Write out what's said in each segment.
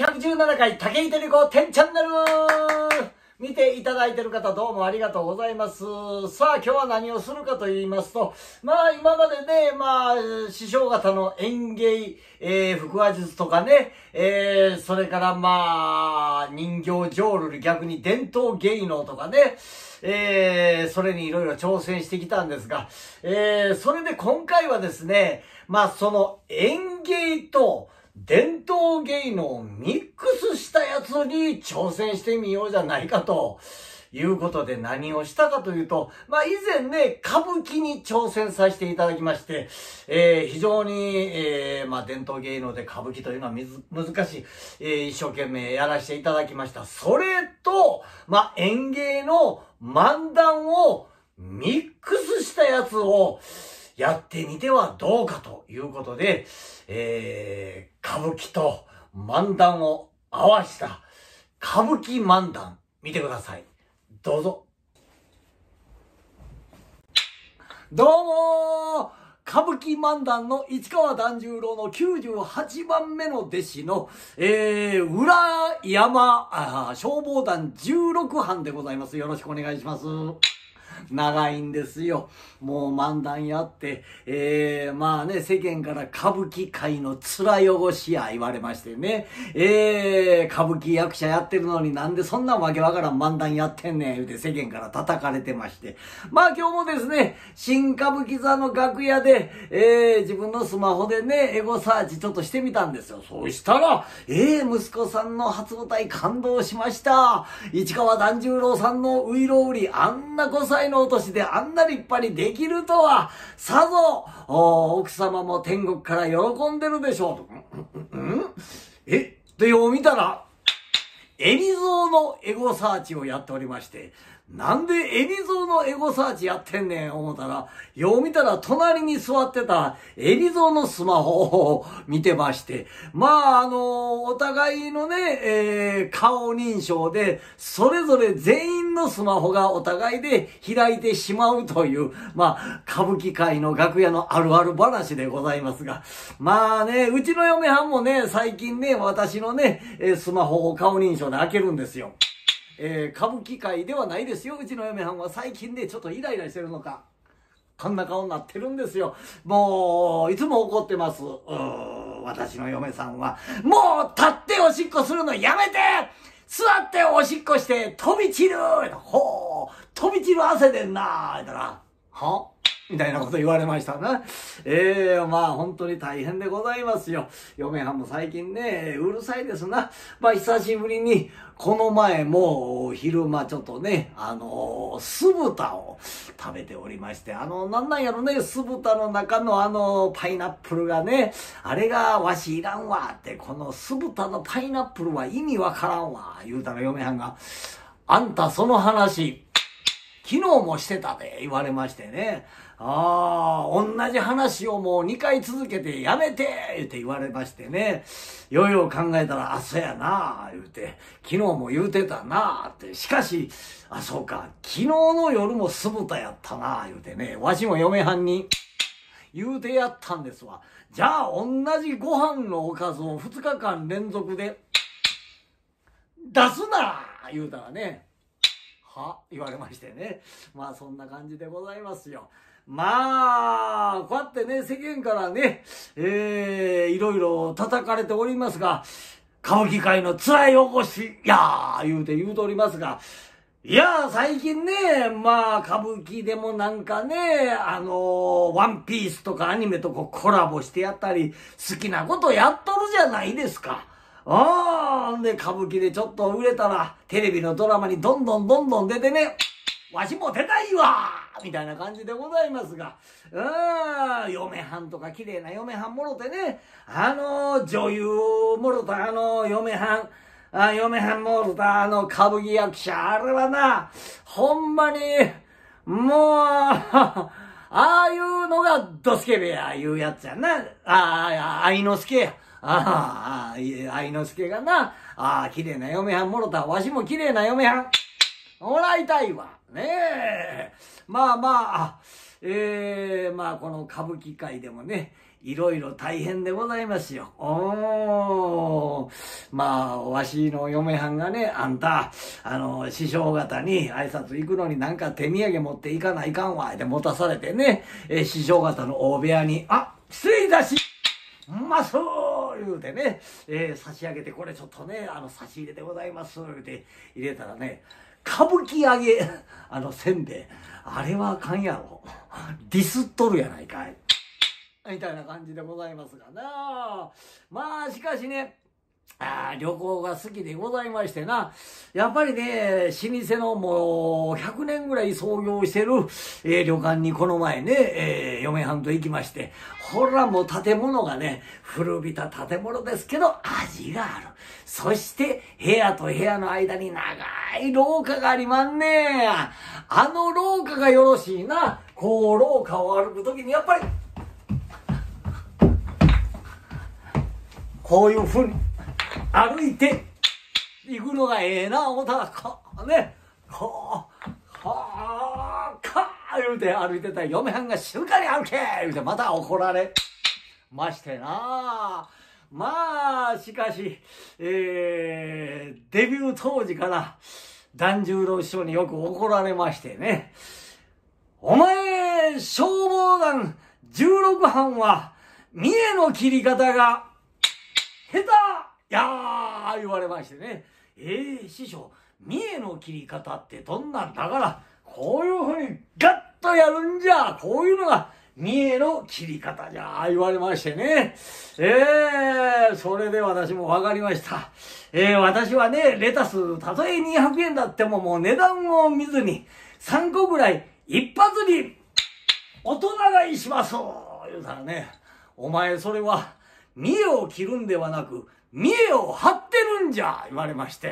117回武井照子10チャンネル見ていただいている方どうもありがとうございます。さあ今日は何をするかと言いますと、今までね、師匠方の演芸、腹話術とかね、それから人形浄瑠璃、逆に伝統芸能とかね、それにいろいろ挑戦してきたんですが、それで今回はですね、その演芸と伝統芸能をミックスしたやつに挑戦してみようじゃないかということで、何をしたかというと、以前ね、歌舞伎に挑戦させていただきまして、非常に、伝統芸能で歌舞伎というのは難しい、一生懸命やらせていただきました。それと、演芸の漫談をミックスしたやつをやってみてはどうかということで、歌舞伎と漫談を合わせた歌舞伎漫談見てください。どうぞ。どうも歌舞伎漫談の市川團十郎の98番目の弟子の、裏山消防団16班でございます。よろしくお願いします。長いんですよ。もう漫談やって、世間から歌舞伎界の面汚しや言われましてね、歌舞伎役者やってるのになんでそんなわけわからん漫談やってんねん言うて世間から叩かれてまして。今日もですね、新歌舞伎座の楽屋で、自分のスマホでね、エゴサーチちょっとしてみたんですよ。そうしたら、息子さんの初舞台感動しました。市川團十郎さんのういろうり、あんな5歳のお年であんな立派にできるとは、さぞ、奥様も天国から喜んでるでしょう。でよう見たら、海老蔵のエゴサーチをやっておりまして、なんで海老蔵のエゴサーチやってんねん思ったら、よう見たら隣に座ってた海老蔵のスマホを見てまして、お互いのね、顔認証で、それぞれ全員のスマホがお互いで開いてしまうという、歌舞伎界の楽屋のあるある話でございますが、うちの嫁はんもね、最近ね、私のね、スマホを顔認証で開けるんですよ。歌舞伎界ではないですよ。うちの嫁はんは最近ね、ちょっとイライラしてるのか。こんな顔になってるんですよ。もう、いつも怒ってます。私の嫁さんは。もう、立っておしっこするのやめて！座っておしっこして飛び散る！飛び散る汗でんな言ったら、みたいなこと言われましたな。本当に大変でございますよ。嫁はんも最近ね、うるさいですな。久しぶりに、この前も昼間ちょっとね、酢豚を食べておりまして、なんやろね、酢豚の中のパイナップルがね、あれがわしいらんわって、この酢豚のパイナップルは意味わからんわ、言うたら嫁はんが、あんたその話、昨日もしてたで言われましてね。同じ話をもう2回続けてやめてって言われましてね。よいよ考えたら、そうやな言うて、昨日も言うてたなって。しかし、そうか、昨日の夜も酢豚やったな言うてね。わしも嫁はんに言うてやったんですわ。じゃあ同じご飯のおかずを2日間連続で出すな言うたらね。言われましてね。そんな感じでございますよ。こうやってね、世間からね、いろいろ叩かれておりますが、歌舞伎界の面汚し言うておりますが、最近ね、歌舞伎でもなんかね、ワンピースとかアニメとコラボしてやったり、好きなことやっとるじゃないですか。で、歌舞伎でちょっと売れたら、テレビのドラマにどんどん出てね、わしも出たいわみたいな感じでございますが、嫁はんとか綺麗な嫁はんもろてね、女優もろた嫁はんもろた歌舞伎役者、あれはな、ほんまに、もう、ああいうのがドスケベやいうやつやな。愛之助や。愛之助がな、綺麗な嫁はんもろた。わしも綺麗な嫁はんもらいたいわ。ねえ。 まあこの歌舞伎界でもね、いろいろ大変でございますよ。まあ、わしの嫁はんがね、あんた、師匠方に挨拶行くのになんか手土産持っていかないかんわ、って持たされてね、師匠方の大部屋に、失礼いたします言うてね、差し上げて、これちょっとね、差し入れでございます言うて入れたらね、歌舞伎揚げ、せんべい、あれはあかんやろ。ディスっとるやないかい。みたいな感じでございますがな。まあ、しかしね、旅行が好きでございましてな。やっぱりね、老舗のもう100年ぐらい創業してる、旅館にこの前ね、嫁はんと行きまして、ほらもう建物がね、古びた建物ですけど味がある。そして部屋と部屋の間に長い廊下がありまんね。廊下がよろしいな。こう廊下を歩くときにやっぱり、こういうふうに歩いて行くのがええな思ったら、ね、は言うて歩いてたら嫁はんが静かに歩け言うてまた怒られましてな。まあ、しかし、デビュー当時から團十郎師匠によく怒られましてね。お前、消防団16班は見栄の切り方が下手やー言われましてね。師匠、見栄の切り方ってどんなんだから、こういうふうにガッとやるんじゃ、こういうのが見栄の切り方じゃ言われましてね。それで私もわかりました。私はね、レタス、たとえ200円だってももう値段を見ずに、3個ぐらい一発に大人買いします言うたらね、お前それは見栄を切るんではなく、見栄を張ってるんじゃ言われまして、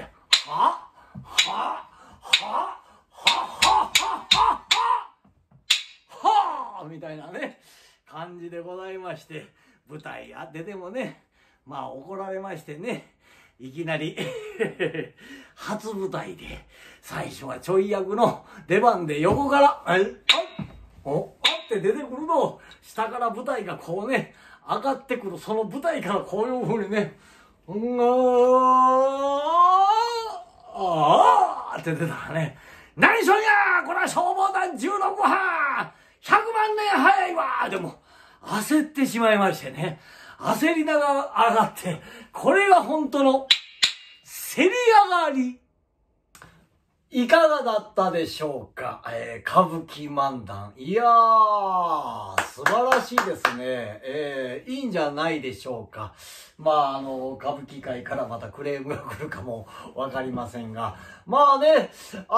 みたいなね、感じでございまして、舞台やっててもね、まあ怒られましてね、いきなり初舞台で、最初はちょい役の出番で横から、って出てくるのを、下から舞台がこうね、上がってくる、その舞台からこういう風にね、って出たらね、何しょんやこれは消防団16班100万年早いわでも、焦ってしまいましてね、焦りながら上がって、これが本当の競り上がり。いかがだったでしょうか、歌舞伎漫談。いやー、素晴らしいですね。いいんじゃないでしょうか。まあ、歌舞伎界からまたクレームが来るかもわかりませんが。まあね、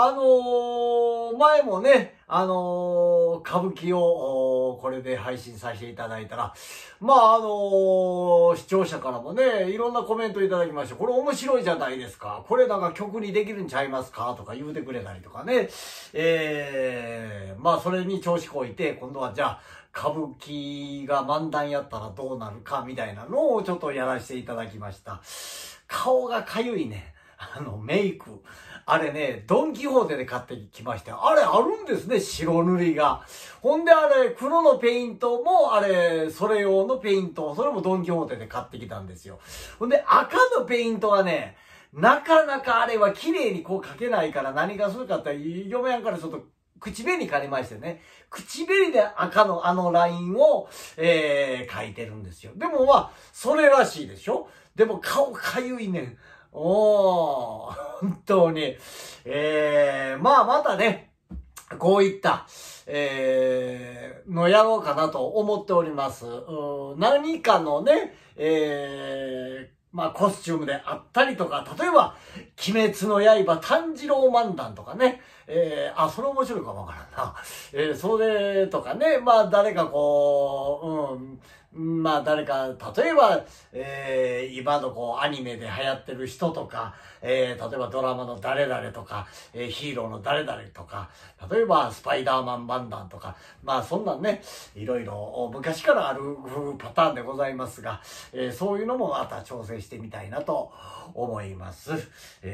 前もね、歌舞伎をこれで配信させていただいたら、まあ視聴者からもね、いろんなコメントいただきまして、これ面白いじゃないですか。これなんか曲にできるんちゃいますかとか言うてくれたりとかね。まあそれに調子こいて、今度はじゃあ、歌舞伎が漫談やったらどうなるかみたいなのをちょっとやらせていただきました。顔がかゆいね。メイク。あれね、ドンキホーテで買ってきまして、あれあるんですね、白塗りが。ほんであれ、黒のペイントも、あれ、それ用のペイント、それもドンキホーテで買ってきたんですよ。ほんで赤のペイントはね、なかなかあれは綺麗にこう描けないから何がするかって、嫁やんからちょっと口紅借りましてね、口紅で赤のラインを、描いてるんですよ。でもまあ、それらしいでしょ。でも顔かゆいねん。本当に。まあまたね、こういった、のやろうかなと思っております。何かのね、まあコスチュームであったりとか、例えば、鬼滅の刃炭治郎漫談とかね、それ面白いかもわからんな。それとかね、まあ誰かこう、 まあ誰か、例えば、今のこうアニメで流行ってる人とか、例えばドラマの誰々とか、ヒーローの誰々とか、例えばスパイダーマン漫談とか、まあそんなんね、いろいろ昔からあるパターンでございますが、そういうのもまた挑戦してみたいなと思います。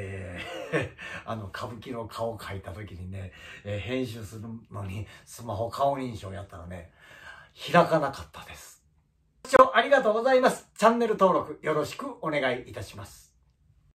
歌舞伎の顔を描いた時にね、編集するのにスマホ顔認証やったらね、開かなかったです。ご視聴ありがとうございます。チャンネル登録よろしくお願いいたします。